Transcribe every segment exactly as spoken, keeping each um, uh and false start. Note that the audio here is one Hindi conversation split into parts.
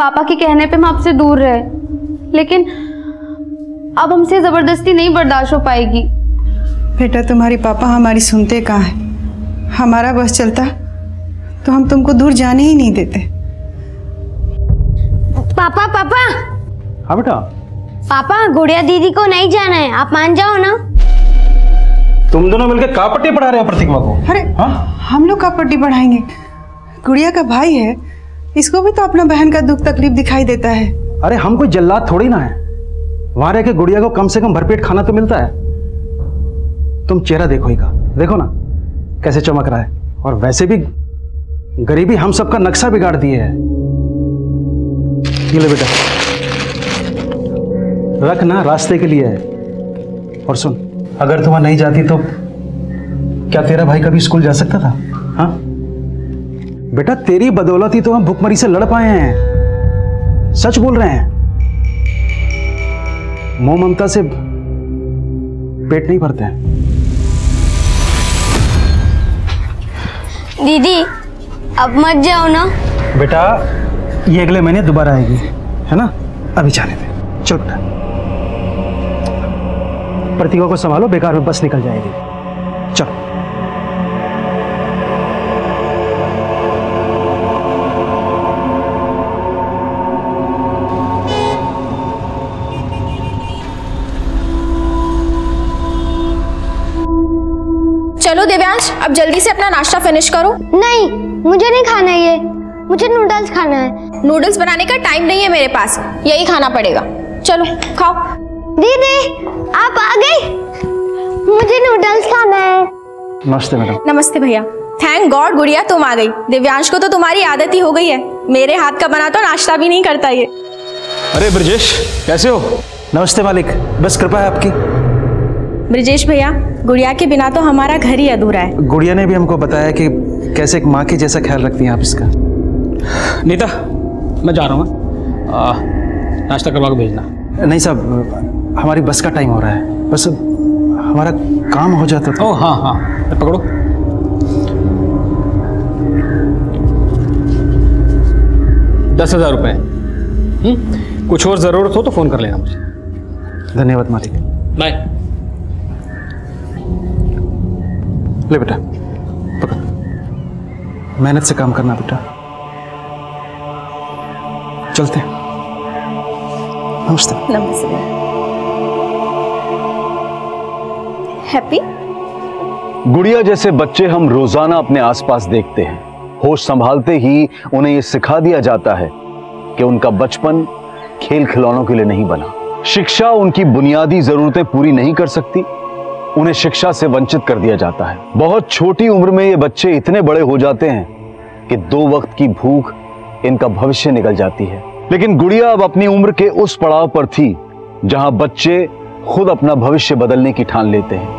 पापा के कहने पे हम आपसे दूर रहे, लेकिन अब हमसे जबरदस्ती नहीं बर्दाश्त हो पाएगी। बेटा तुम्हारी पापा हमारी सुनते कहाँ हैं? हमारा बस चलता तो हम तुमको दूर जाने ही नहीं देते। पापा पापा। हाँ बेटा। पापा गुड़िया दीदी को नहीं जाना है, आप मान जाओ ना। तुम दोनों मिलकर का पट्टी पढ़ा रहे हो प्रतिमा को? अरे हाँ? हम लोग का पट्टी पढ़ाएंगे? गुड़िया का भाई है, इसको भी तो अपना बहन का दुख तकलीफ दिखाई देता है। अरे हम कोई जल्लाद थोड़ी ना है, वहां रह के गुड़िया को कम से कम भरपेट खाना तो मिलता है। तुम चेहरा देखो ही का, देखो ना कैसे चमक रहा है। और वैसे भी गरीबी हम सबका नक्शा बिगाड़ दिए है। ये ले बेटा, रख ना, रास्ते के लिए है। और सुन, अगर तुम नहीं जाती तो क्या तेरा भाई कभी स्कूल जा सकता था? हाँ बेटा, तेरी बदौलत ही तो हम भूखमरी से लड़ पाए हैं। सच बोल रहे हैं, मोह ममता से पेट नहीं भरते हैं। दीदी अब मत जाओ ना। बेटा ये अगले महीने दोबारा आएगी, है ना? अभी जाने दे, चल बेटा। प्रतिभा को संभालो, बेकार में बस निकल जाएगी। चलो। चलो दिव्यांश, अब जल्दी से अपना नाश्ता फिनिश करो। नहीं, मुझे नहीं खाना है ये, मुझे नूडल्स खाना है। नूडल्स बनाने का टाइम नहीं है मेरे पास, यही खाना पड़ेगा। चलो खाओ। दीदी आप आ गई, मुझे नूडल्स खाना है। नमस्ते मैडम। नमस्ते भैया। थैंक गॉड गुड़िया तुम आ गई। दिव्यांश को तो तुम्हारी आदत ही हो गई है, मेरे हाथ का बना तो नाश्ता भी नहीं करता ये। अरे ब्रजेश कैसे हो? नमस्ते मालिक, बस कृपा है आपकी। ब्रजेश भैया, गुड़िया के बिना तो हमारा घर ही अधूरा है। गुड़िया ने भी हमको बताया कि कैसे एक माँ के जैसा ख्याल रखती हैं आप इसका। नीता मैं जा रहा हूँ, नाश्ता करवा के भेजना। नहीं साहब, हमारी बस का टाइम हो रहा है, बस हमारा काम हो जाता था। ओह हाँ हाँ, पकड़ो। दस हजार रुपये। कुछ और ज़रूरत हो तो फ़ोन कर लेना मुझे। धन्यवाद मालिक। बाय। ले बेटा, पकड़, मेहनत से काम करना बेटा। चलते हैं। नमस्ते। नमस्ते। हैप्पी। गुड़िया जैसे बच्चे हम रोजाना अपने आसपास देखते हैं। होश संभालते ही उन्हें यह सिखा दिया जाता है कि उनका बचपन खेल खिलौनों के लिए नहीं बना। शिक्षा उनकी बुनियादी जरूरतें पूरी नहीं कर सकती, उन्हें शिक्षा से वंचित कर दिया जाता है। बहुत छोटी उम्र में ये बच्चे इतने बड़े हो जाते हैं कि दो वक्त की भूख इनका भविष्य निकल जाती है। लेकिन गुड़िया अब अपनी उम्र के उस पड़ाव पर थी जहां बच्चे खुद अपना भविष्य बदलने की ठान लेते हैं।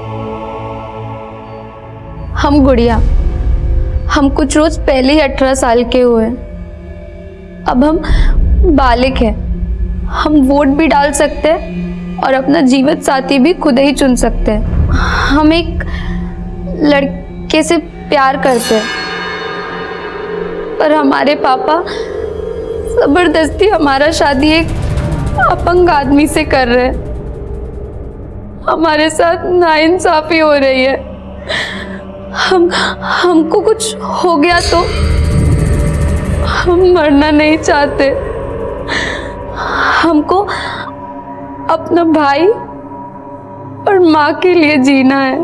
हम गुड़िया, हम कुछ रोज पहले ही अठारह साल के हुए, अब हम बालिग हैं। हम वोट भी डाल सकते हैं और अपना जीवन साथी भी खुद ही चुन सकते हैं। हम एक लड़के से प्यार करते हैं, पर हमारे पापा जबरदस्ती हमारा शादी एक अपंग आदमी से कर रहे हैं। हमारे साथ नाइंसाफी हो रही है। हम हमको कुछ हो गया तो हम मरना नहीं चाहते। हमको अपना भाई और माँ के लिए जीना है।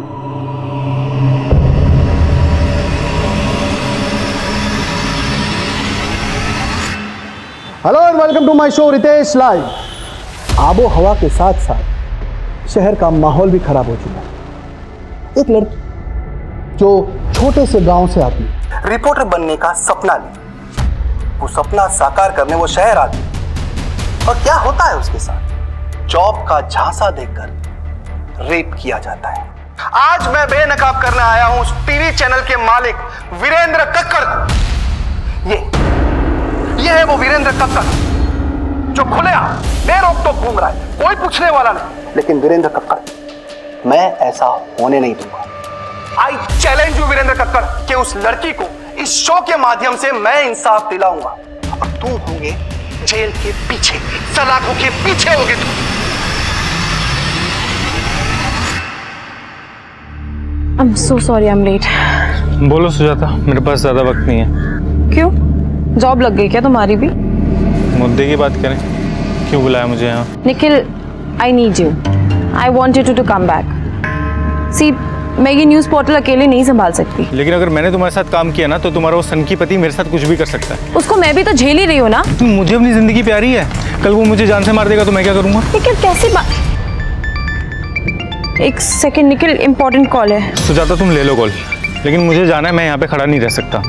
Hello and welcome to my show Ritesh live. आबो हवा के साथ साथ शहर का माहौल भी खराब हो चुका है। एक लड़की जो छोटे से गांव से आती है, रिपोर्टर बनने का सपना ली, वो सपना साकार करने वो शहर आती, और क्या होता है उसके साथ? जॉब का झांसा देकर रेप किया जाता है। आज मैं बेनकाब करने आया हूं उस टीवी चैनल के मालिक वीरेंद्र कक्कड़ को। ये ये है वो वीरेंद्र कक्कड़ जो खुलेआम बेरोक टोक घूम रहा है, कोई पूछने वाला नहीं। लेकिन वीरेंद्र कक्कड़, मैं ऐसा होने नहीं दूंगा। I challenge you Virendra Kakkar कि उस लड़की को इस शो के माध्यम से मैं इंसाफ दिलाऊंगा। और तुम होंगे जेल के पीछे, सलाखों के पीछे होगे तुम। I'm so sorry, I'm late. बोलो सुजाता, मेरे पास ज्यादा वक्त नहीं है। क्यों? जॉब लग गई क्या तुम्हारी भी? मुद्दे की बात करें, क्यों बुलाया मुझे यहाँ? Nikhil, I need you. I want you to, to come back. See, मैं ये न्यूज़ पोर्टल अकेले नहीं संभाल सकती। लेकिन अगर मैंने तुम्हारे साथ काम किया ना तो तुम्हारा वो सनकी पति मेरे साथ कुछ भी कर सकता है। उसको मैं भी तो झेल ही रही हूँ ना। तुम मुझे अपनी जिंदगी प्यारी है, कल वो मुझे जान से मार देगा तो मैं क्या करूँगा? निखिल कैसी बात? एक सेकंड निखिल, इम्पोर्टेंट कॉल है। सुजाता तुम ले लो कॉल, लेकिन मुझे जाना है, मैं यहाँ पे खड़ा नहीं रह सकता।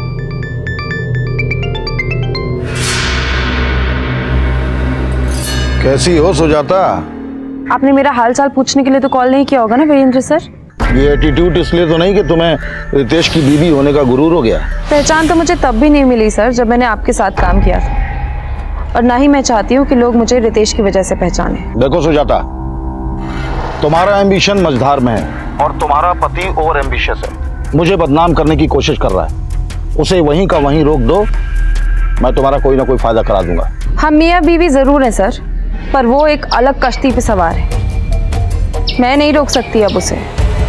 कैसी हो सुजाता? आपने मेरा हाल चाल पूछने के लिए तो कॉल नहीं किया होगा ना वीरेंद्र सर? ये एटीट्यूड इसलिए तो नहीं कि तुम्हें रितेश की बीवी होने का गुरूर हो गया? पहचान तो मुझे तब भी नहीं मिली सर जब मैंने आपके साथ काम किया था, और ना ही मैं चाहती हूँ कि लोग मुझे रितेश की वजह से पहचाने। देखो सुजाता, तुम्हारा एम्बिशन मझधार में है और तुम्हारा पति ओवर एम्बिशियस है, मुझे बदनाम करने की कोशिश कर रहा है। उसे वहीं का वहीं रोक दो, मैं तुम्हारा कोई ना कोई फायदा करा दूंगा। हम मियाँ बीवी जरूर हैं सर, पर वो एक अलग कश्ती पे सवार है, मैं नहीं रोक सकती अब उसे।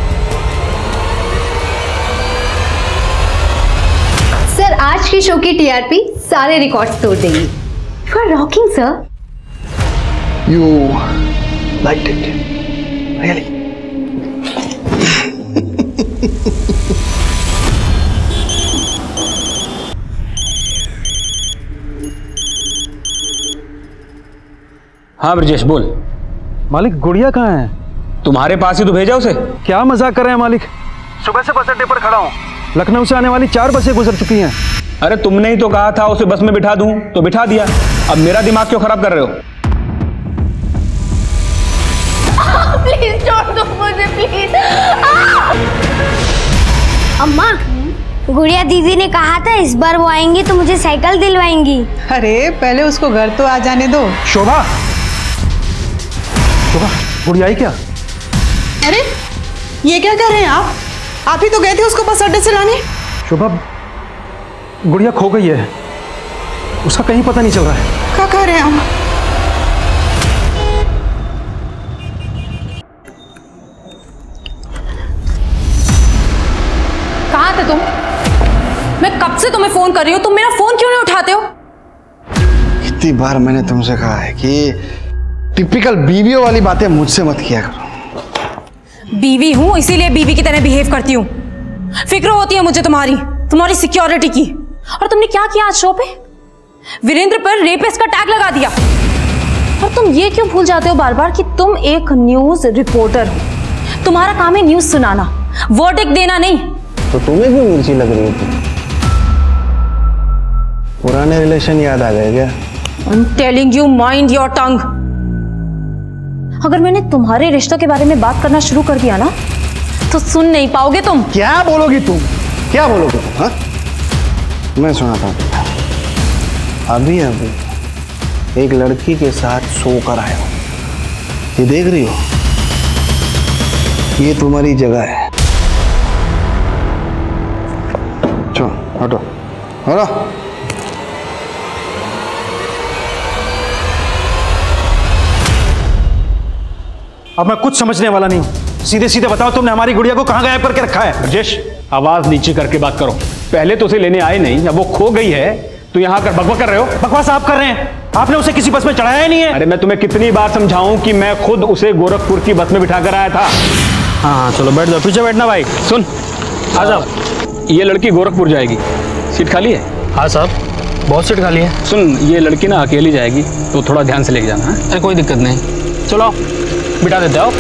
सर आज की शो की टीआरपी सारे रिकॉर्ड्स तोड़ देगी। You are rocking sir. You liked it really? हाँ ब्रजेश बोल। मालिक गुड़िया कहाँ है? तुम्हारे पास ही तो भेजा उसे। क्या मजाक कर रहे हैं मालिक? सुबह से बस अड्डे पर खड़ा हूँ, लखनऊ से आने वाली चार बसें गुजर चुकी हैं। अरे तुमने ही तो कहा था उसे बस में बिठा दूं, तो बिठा दिया। अब मेरा दिमाग क्यों खराब कर रहे हो? प्लीज छोड़ दो मुझे प्लीज। अम्मा, गुड़िया दीदी ने कहा था इस बार वो आएंगी तो मुझे साइकिल दिलवाएंगी। अरे पहले उसको घर तो आ जाने दो। शोभा, शोभा गुड़िया आई क्या? अरे ये क्या कर रहे हैं आप? आप ही तो गए थे उसको बस अड्डे से लाने। शोभा गुड़िया खो गई है, उसका कहीं पता नहीं चल रहा है। क्या कह रहे हैं हम? कहाँ थे तुम? मैं कब से तुम्हें फोन कर रही हूँ, तुम मेरा फोन क्यों नहीं उठाते हो? कितनी बार मैंने तुमसे कहा है कि टिपिकल बीवियों वाली बातें मुझसे मत किया करो। बीवी हूँ इसीलिए बीवी की तरह बिहेव करती हूँ। फिक्र होती है मुझे तुम्हारी तुम्हारी सिक्योरिटी की। और तुमने क्या किया आज शो पे? वीरेंद्र पर रेपिस्ट का टैग लगा दिया। और तुम ये क्यों भूल जाते हो बार बार कि तुम एक न्यूज रिपोर्टर हो, तुम्हारा काम है न्यूज सुनाना, वर्डिक्ट देना नहीं। तो तुम्हें क्यों मिर्ची लग रही थी? पुराने रिलेशन याद आ गए क्या? I'm telling you, mind your tongue. अगर मैंने तुम्हारे रिश्तों के बारे में बात करना शुरू कर दिया ना तो सुन नहीं पाओगे तुम। क्या बोलोगी तुम? क्या बोलोगे तुम? हाँ? मैं सुनाता हूँ। अभी अभी एक लड़की के साथ सो कर आया हूँ, ये देख रही हो? ये तुम्हारी जगह है। चलो हटो हटो। अब मैं कुछ समझने वाला नहीं हूँ, सीधे सीधे बताओ तुमने हमारी गुड़िया को कहाँ गायब करके रखा है? ब्रजेश आवाज नीचे करके बात करो। पहले तो उसे लेने आए नहीं, अब वो खो गई है तो यहाँ आकर बकवास कर रहे हो। बकवास आप कर रहे हैं, आपने उसे किसी बस में चढ़ाया ही नहीं है। अरे मैं तुम्हें कितनी बार समझाऊं कि मैं खुद उसे गोरखपुर की बस में बिठा कर आया था। हाँ हाँ चलो बैठ जाओ, पीछे बैठना भाई। सुन आ जाओ, ये लड़की गोरखपुर जाएगी, सीट खाली है? हाँ साहब बहुत सीट खाली है। सुन ये लड़की ना अकेली जाएगी तो थोड़ा ध्यान से लेके जाना है। अरे कोई दिक्कत नहीं, चलो आओ, बिठा देते हो।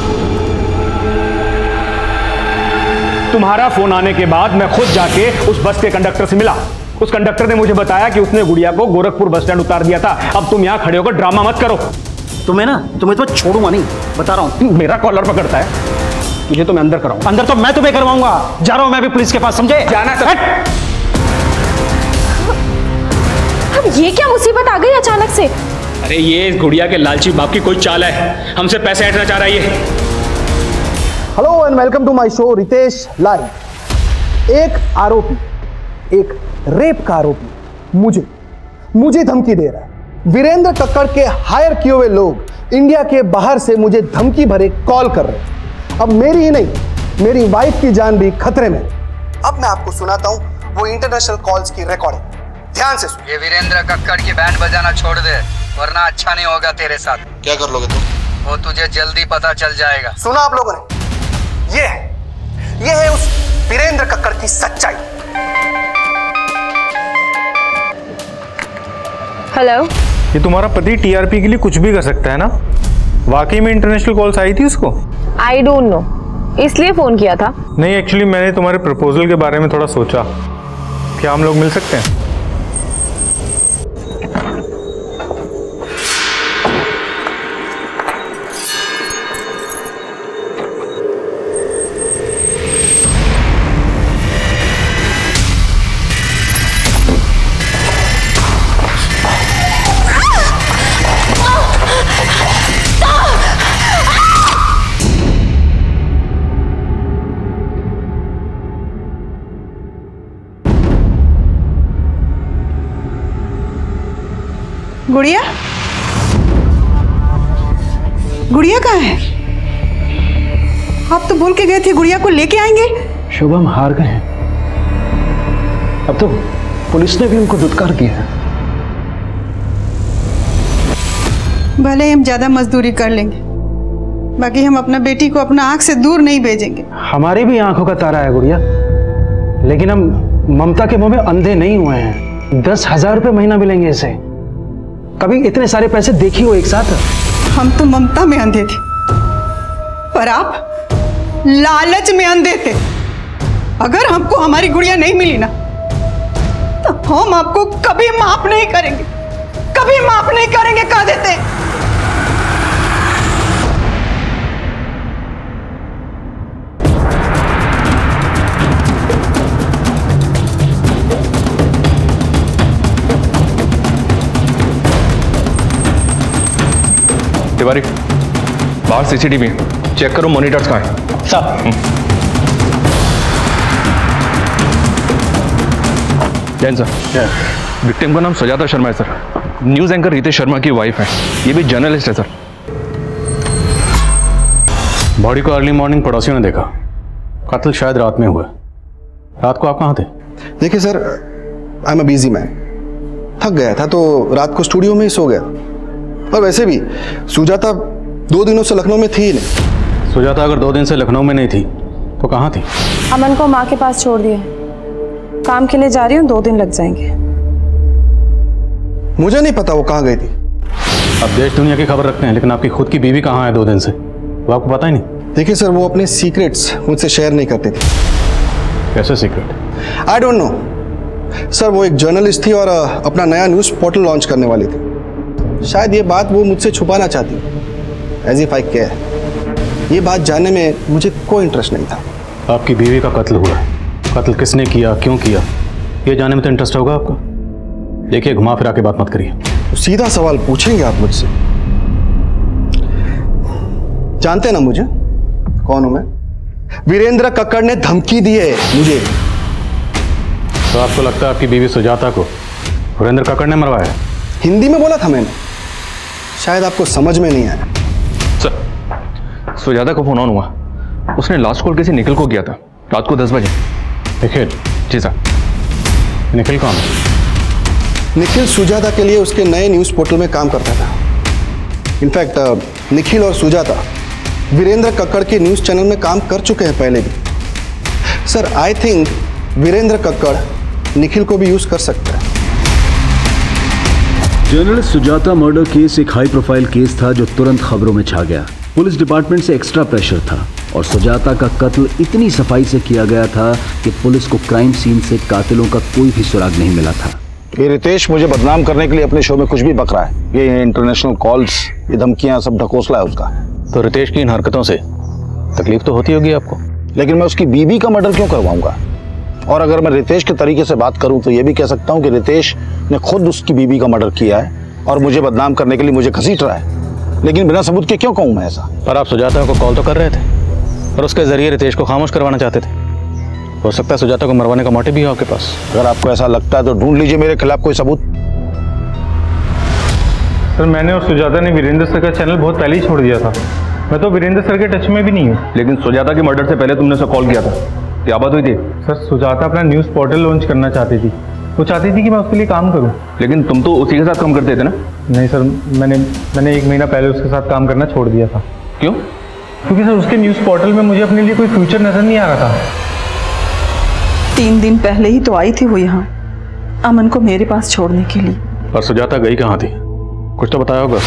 तुम्हारा फोन आने के बाद मैं खुद जाके उस बस के कंडक्टर से मिला। उस कंडक्टर ने मुझे बताया कि उसने गुड़िया को गोरखपुर बस स्टैंड उतार दिया था। अब तुम यहाँ खड़े होकर ड्रामा मत करो। तुम्हें ना तुम्हें तो छोड़ूंगा नहीं, बता रहा हूँ। मेरा कॉलर पकड़ता है, तुझे तो मैं अंदर कराऊंगा। अंदर तो मैं तुम्हें करवाऊंगा। जा रहा हूँ मैं भी पुलिस के पास, समझे? जाना तो अब ये क्या मुसीबत आ गई अचानक से? अरे ये गुड़िया के लालची बाप की कोई चाल है, हमसे पैसे हटना चाह रहा है ये। Hello and welcome to my show Ritesh live. एक आरोपी, एक रेप का आरोपी मुझे मुझे धमकी दे रहा है। वीरेंद्र कक्कड़ के हायर किए हुए लोग इंडिया के बाहर से मुझे धमकी भरे कॉल कर रहे हैं। अब मेरी ही नहीं, मेरी वाइफ की जान भी खतरे में। अब मैं आपको सुनाता हूं वो इंटरनेशनल कॉल्स की रिकॉर्डिंग, ध्यान से सुनिए। ये वीरेंद्र कक्कड़ की बैंड बजाना छोड़ दे, वरना अच्छा नहीं होगा तेरे साथ। क्या कर लोगे तुम? वो तुझे जल्दी पता चल जाएगा। सुना आप लोगों ने? ये है ये है उस वीरेंद्र कक्कड़ की सच्चाई। हेलो, ये तुम्हारा पति टीआरपी के लिए कुछ भी कर सकता है ना? वाकई में इंटरनेशनल कॉल्स आई थी उसको? आई डोंट नो, इसलिए फोन किया था। नहीं, एक्चुअली मैंने तुम्हारे प्रपोजल के बारे में थोड़ा सोचा। क्या हम लोग मिल सकते हैं? गुड़िया, गुड़िया कहाँ है? आप तो बोल के गए थे गुड़िया को लेके आएंगे। शुभम हार गए हैं, अब तो पुलिस ने भी उनको दुत्कार दिया है। भले हम ज्यादा मजदूरी कर लेंगे, बाकी हम अपना बेटी को अपना आंख से दूर नहीं भेजेंगे। हमारी भी आंखों का तारा है गुड़िया, लेकिन हम ममता के मुंह में अंधे नहीं हुए हैं। दस हजार रुपये महीना मिलेंगे इसे। कभी इतने सारे पैसे देखी हो एक साथ? हम तो ममता में अंधे थे, पर आप लालच में अंधे थे। अगर हमको हमारी गुड़िया नहीं मिली ना, तो हम आपको कभी माफ नहीं करेंगे, कभी माफ नहीं करेंगे, कह देते हैं। तिवारी, बाहर सीसीटीवी चेक करो, मॉनिटर्स कहाँ हैं? साहब। जैन सर, विक्टिम का नाम सुजाता शर्मा है sir. News anchor Ritesh Sharma की वाइफ है, ये भी जर्नलिस्ट है सर। बॉडी को अर्ली मॉर्निंग पड़ोसियों ने देखा, कत्ल शायद रात में हुआ। रात को आप कहाँ थे? देखिए sir, I am a busy man, थक गया था तो रात को स्टूडियो में ही सो गया। और वैसे भी सुजाता दो दिनों से लखनऊ में थी ही नहीं। सुजाता अगर दो दिन से लखनऊ में नहीं थी तो कहाँ थी? अमन को माँ के पास छोड़ दिया, काम के लिए जा रही हूँ, दो दिन लग जाएंगे। मुझे नहीं पता वो कहाँ गई थी। अब देश दुनिया की खबर रखते हैं, लेकिन आपकी खुद की बीवी कहाँ है दो दिन से, वो आपको पता ही नहीं? देखिए सर, वो अपने सीक्रेट्स मुझसे शेयर नहीं करते थे। कैसे secret? I don't know sir, वो एक जर्नलिस्ट थी और अपना नया न्यूज़ पोर्टल लॉन्च करने वाली थी। शायद ये बात वो मुझसे छुपाना चाहती, एज इफ आई केयर। ये बात जानने में मुझे कोई इंटरेस्ट नहीं था। आपकी बीवी का कत्ल हुआ है, कत्ल किसने किया, क्यों किया, ये जानने में तो इंटरेस्ट होगा आपको। देखिए, घुमा फिरा के बात मत करिए। तो सीधा सवाल पूछेंगे आप मुझसे? जानते ना मुझे कौन हूं मैं? वीरेंद्र कक्कड़ ने धमकी दी है मुझे। तो आपको लगता है आपकी बीवी सुजाता को वीरेंद्र कक्कड़ ने मरवाया? हिंदी में बोला था मैंने, शायद आपको समझ में नहीं आया। सर, सुजाता को फोन ऑन हुआ, उसने लास्ट कॉल किसी निखिल को किया था रात को दस बजे। निखिल? जी सर। निखिल कौन? निखिल सुजाता के लिए उसके नए न्यूज़ पोर्टल में काम करता था। इनफैक्ट निखिल और सुजाता वीरेंद्र कक्कड़ के न्यूज़ चैनल में काम कर चुके हैं पहले भी। Sir, I think Virendra Kakkar Nikhil को भी यूज़ कर सकता है। जर्नलिस्ट सुजाता मर्डर केस एक हाई प्रोफाइल केस था जो तुरंत खबरों में छा गया। पुलिस डिपार्टमेंट से एक्स्ट्रा प्रेशर था और सुजाता का कत्ल इतनी सफाई से किया गया था कि पुलिस को क्राइम सीन से कातिलों का कोई भी सुराग नहीं मिला था। ये रितेश मुझे बदनाम करने के लिए अपने शो में कुछ भी बक रहा है। ये इंटरनेशनल कॉल्स, ये धमकियां सब ढकोसला है उसका। तो रितेश की इन हरकतों से तकलीफ तो होती होगी आपको, लेकिन मैं उसकी बीवी का मर्डर क्यों करवाऊंगा? और अगर मैं रितेश के तरीके से बात करूं तो ये भी कह सकता हूं कि रितेश ने खुद उसकी बीवी का मर्डर किया है और मुझे बदनाम करने के लिए मुझे घसीट रहा है। लेकिन बिना सबूत के क्यों कहूं मैं ऐसा? पर आप सुजाता को कॉल तो कर रहे थे और उसके जरिए रितेश को खामोश करवाना चाहते थे। हो सकता है सुजाता को मरवाने का मोटिव भी हो आपके पास। अगर आपको ऐसा लगता है तो ढूंढ लीजिए मेरे खिलाफ कोई सबूत। सर मैंने और सुजाता ने वीरेंद्र सर का चैनल बहुत पहले ही छोड़ दिया था। मैं तो वीरेंद्र सर के टच में भी नहीं हूँ। लेकिन सुजाता के मर्डर से पहले तुमने उसे कॉल किया था, क्या बात हुई थी? सर सुजाता अपना न्यूज़ पोर्टल लॉन्च करना चाहती थी, वो चाहती थी कि मैं उसके लिए काम करूं। लेकिन तुम तो उसी के साथ काम करते थे ना? नहीं सर, मैंने मैंने एक महीना पहले उसके साथ काम करना छोड़ दिया था। क्यों? क्योंकि सर उसके न्यूज़ पोर्टल में मुझे अपने लिए कोई फ्यूचर नजर नहीं आ रहा था। तीन दिन पहले ही तो आई थी वो यहाँ अमन को मेरे पास छोड़ने के लिए। और सुजाता गई कहाँ थी? कुछ तो बताया होगा।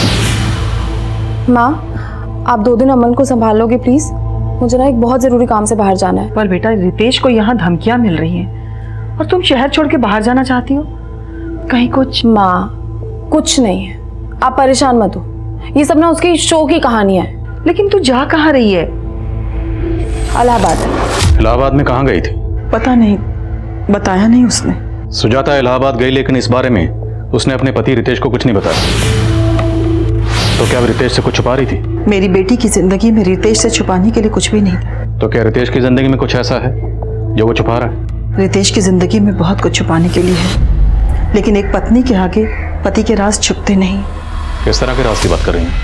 माँ, आप दो दिन अमन को संभालोगे प्लीज? मुझे ना एक बहुत जरूरी काम से बाहर जाना है। पर बेटा रितेश को यहाँ धमकियां मिल रही हैं और तुम शहर छोड़ के बाहर जाना चाहती हो, कहीं कुछ? माँ कुछ नहीं है, आप परेशान मत हो, ये सब ना उसकी शो की कहानियां है। लेकिन तू जा कहाँ रही है? इलाहाबाद। इलाहाबाद में कहाँ गई थी? पता नहीं, बताया नहीं उसने। सुजाता इलाहाबाद गई, लेकिन इस बारे में उसने अपने पति रितेश को कुछ नहीं बताया। तो क्या रितेश से कुछ छुपा रही थी? मेरी बेटी की जिंदगी में रितेश से छुपाने के लिए कुछ भी नहीं था। तो क्या रितेश की जिंदगी में कुछ ऐसा है जो वो छुपा रहा है? रितेश की जिंदगी में बहुत कुछ छुपाने के लिए है, लेकिन एक पत्नी के आगे पति के राज छुपते नहीं। किस तरह के राज की बात कर रही हैं?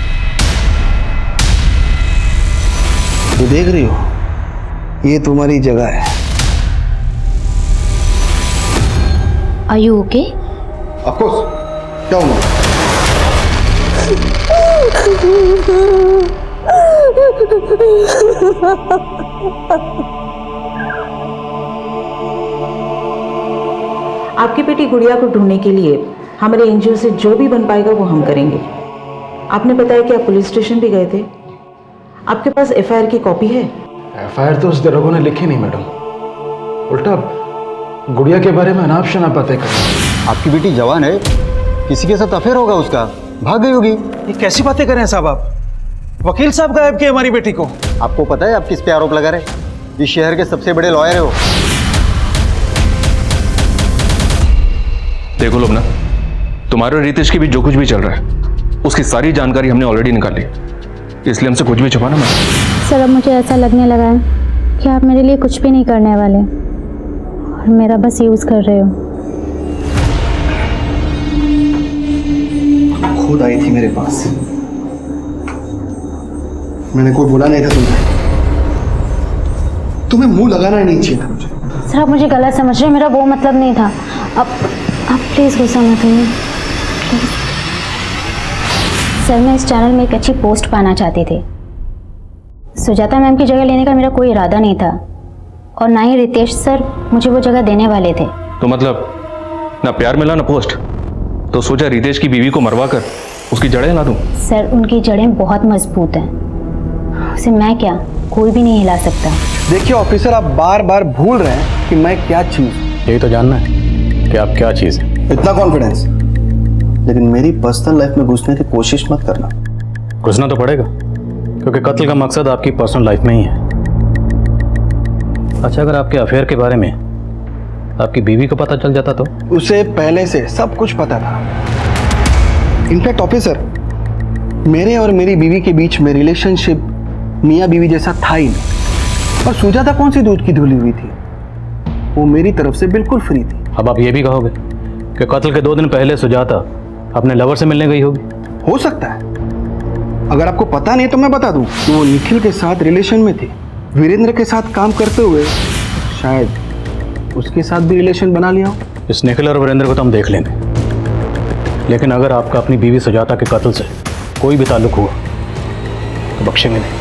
ये देख रही हो, ये तुम्हारी जगह है। Are you okay? Of course. क्या हुआ? आपकी बेटी गुड़िया को ढूंढने के लिए हमारे एनजीओ से जो भी बन पाएगा वो हम करेंगे। आपने बताया कि आप पुलिस स्टेशन भी गए थे, आपके पास एफ आई आर की कॉपी है? एफ आई आर तो उस दरोगा ने लिखी नहीं मैडम, उल्टा गुड़िया के बारे में अनाप शनाप बातें कर रही है। आपकी बेटी जवान है, किसी के साथ अफेयर होगा उसका, भाग गई होगी। ये कैसी बातें कर रहे हैं साहब आप? वकील साहब गायब किए हमारी बेटी को। आपको पता है आप किस पे आरोप लगा रहे? इस शहर के सबसे बड़े लॉयर है वो। देखो लोग ना, तुम्हारे और रितेश के बीच जो कुछ भी चल रहा है उसकी सारी जानकारी हमने ऑलरेडी निकाली, इसलिए हमसे कुछ भी छुपाना मत। सर अब मुझे ऐसा लगने लगा है कि आप मेरे लिए कुछ भी नहीं करने वाले और मेरा बस यूज कर रहे हो। खुद आई थी मेरे पास, मैंने कोई बोला नहीं था तुमसे, तुम्हें मुंह लगाना ही नहीं चाहिए था मुझे। सर आप मुझे गलत समझ रहे हैं, मेरा वो मतलब नहीं था। अब आप प्लीज गुस्सा मत होइए। सर मैं इस चैनल में एक अच्छी पोस्ट पाना चाहती थी। सुजाता मैम की जगह लेने का मेरा कोई इरादा नहीं था और ना ही रितेश सर मुझे वो जगह देने वाले थे। तो मतलब ना प्यार मिला ना पोस्ट, तो सोचा रितेश की बीवी को मरवा कर उसकी जड़ें हिला दूं। सर उनकी जड़ें बहुत मजबूत हैं, उसे मैं क्या कोई भी नहीं हिला सकता। देखिए ऑफिसर, आप बार बार भूल रहे हैं कि मैं क्या चीज। यही तो जानना है कि आप क्या चीज है। इतना कॉन्फिडेंस, लेकिन मेरी पर्सनल लाइफ में घुसने की कोशिश मत करना। घुसना तो पड़ेगा, क्योंकि कत्ल का मकसद आपकी पर्सनल लाइफ में ही है। अच्छा, अगर आपके अफेयर के बारे में आपकी बीवी को पता चल जाता तो? उसे पहले से सब कुछ पता था। इनफैक्ट ऑफिसर, मेरे और मेरी बीवी के बीच में रिलेशनशिप मियाँ बीवी जैसा था ही नहीं। और सुजाता कौन सी दूध की धुली हुई थी, वो मेरी तरफ से बिल्कुल फ्री थी। अब आप ये भी कहोगे कि कत्ल के दो दिन पहले सुजाता अपने लवर से मिलने गई होगी? हो सकता है, अगर आपको पता नहीं तो मैं बता दूं कि वो निखिल के साथ रिलेशन में थी। वीरेंद्र के साथ काम करते हुए शायद उसके साथ भी रिलेशन बना लिया हो। इस निखिल और वीरेंद्र को तो हम देख लेंगे, लेकिन अगर आपका अपनी बीवी सुजाता के कत्ल से कोई भी ताल्लुक हुआ तो बख्शेंगे नहीं।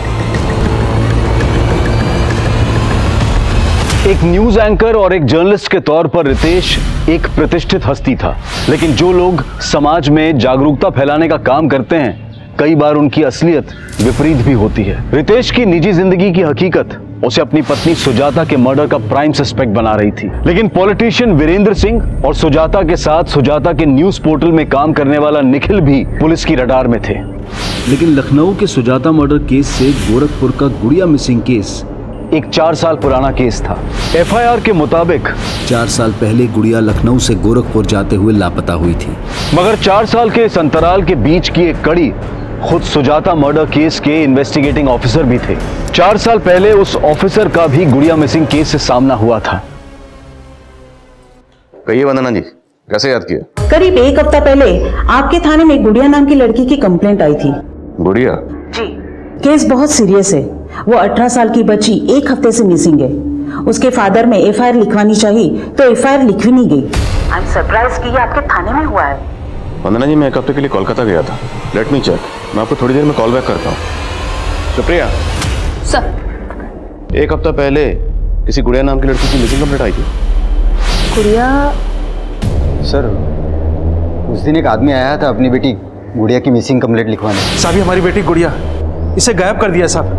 एक न्यूज एंकर और एक जर्नलिस्ट के तौर पर रितेश एक प्रतिष्ठित हस्ती था, लेकिन जो लोग समाज में जागरूकता फैलाने का काम करते हैं कई बार उनकी असलियत विपरीत भी होती है। रितेश की निजी जिंदगी की हकीकत उसे अपनी पत्नी सुजाता के मर्डर का प्राइम सस्पेक्ट बना रही थी, लेकिन पॉलिटिशियन वीरेंद्र सिंह और सुजाता के साथ सुजाता के न्यूज पोर्टल में काम करने वाला निखिल भी पुलिस की रडार में थे। लेकिन लखनऊ के सुजाता मर्डर केस से गोरखपुर का गुड़िया मिसिंग केस एक चार साल पुराना केस था। एफ आई आर के मुताबिक चार साल पहले गुड़िया लखनऊ से गोरखपुर जाते हुए लापता हुई थी, मगर चार साल के इस अंतराल के बीच की एक कड़ी खुद सुजाता मर्डर केस के इन्वेस्टिगेटिंग ऑफिसर भी थे। चार साल पहले उस ऑफिसर का भी गुड़िया मिसिंग केस से सामना हुआ था। कहिए वंदना जी, कैसे याद किया? करीब एक हफ्ता पहले आपके थाने में गुड़िया नाम की लड़की की कंप्लेंट आई थी। गुड़िया? जी। केस बहुत सीरियस है। वो अठारह साल की बच्ची एक हफ्ते से मिसिंग है। उसके फादर में एफ आई आर लिखवानी चाहिए तो एफ आई आर लिखवी नहीं गई। आई एम सरप्राइज कि ये आपके थाने में हुआ है। वंदना जी, मैं एक हफ्ते के लिए कोलकाता गया था। लेट मी चेक, मैं आपको थोड़ी देर में कॉल बैक करता हूँ। सुप्रिया। सर। एक हफ्ता पहले किसी गुड़िया नाम की लड़की की मिसिंग कंप्लेंट आई थी। गुड़िया? सर, उस दिन एक आदमी आया था अपनी बेटी गुड़िया की मिसिंग कंप्लेंट लिखवाने। साहब, हमारी बेटी गुड़िया, इसे गायब कर दिया साहब।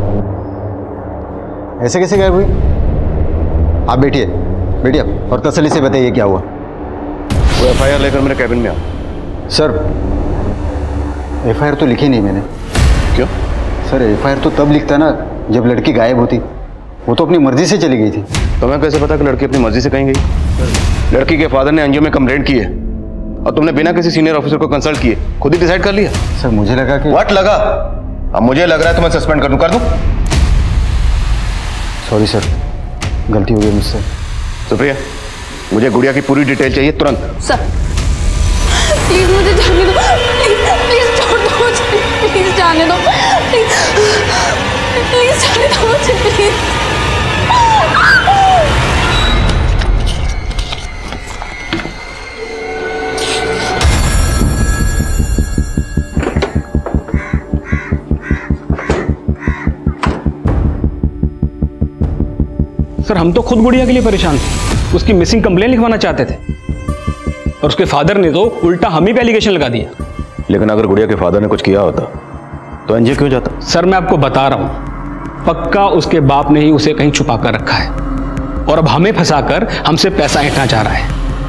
ऐसे कैसे गायब हुई? आप बैठिए, बैठिए और तसल्ली से बताइए क्या हुआ। वो एफ आई आर लेकर मेरे कैबिन में आ। सर, एफ आई आर तो लिखी नहीं मैंने। क्यों? सर, एफ आई आर तो तब लिखता ना जब लड़की गायब होती। वो तो अपनी मर्जी से चली गई थी। तो मैं कैसे पता कि लड़की अपनी मर्जी से कहीं गई? लड़की के फादर ने एनजीओ में कंप्लेंट की है और तुमने बिना किसी सीनियर ऑफिसर को कंसल्ट किए खुद ही डिसाइड कर लिया? सर, मुझे लगा कि व्हाट लगा? अब मुझे लग रहा है तो मैं सस्पेंड कर दूं। कर दूं? सॉरी सर, गलती हो गई मुझसे। सुप्रिया, मुझे गुड़िया की पूरी डिटेल चाहिए तुरंत। सर, प्लीज मुझे जाने दो। प्लीज प्लीज छोड़ दो मुझे। प्लीज जाने दो। प्लीज प्लीज जाने दो मुझे, प्लीज। सर, हम तो खुद गुड़िया के लिए परेशान थे। उसकी मिसिंग कंप्लेन लिखवाना चाहते थे और उसके फादर ने तो उल्टा हम ही पे एलिगेशन लगा दिया। लेकिन अगर गुड़िया के फादर ने कुछ किया होता तो एनजीओ क्यों जाता? सर, मैं आपको बता रहा हूं, पक्का उसके बाप ने ही उसे कहीं छुपा कर रखा है और अब हमें फंसाकर हमसे पैसा ऐंठना चाह रहा है।